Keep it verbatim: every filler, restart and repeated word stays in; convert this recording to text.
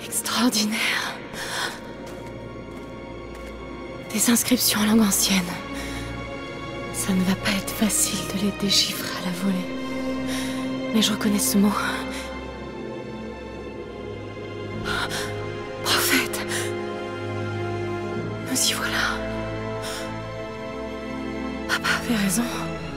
Extraordinaire. Des inscriptions en langue ancienne. Ça ne va pas être facile de les déchiffrer à la volée. Mais je reconnais ce mot. Prophète. Nous y voilà. Papa avait raison.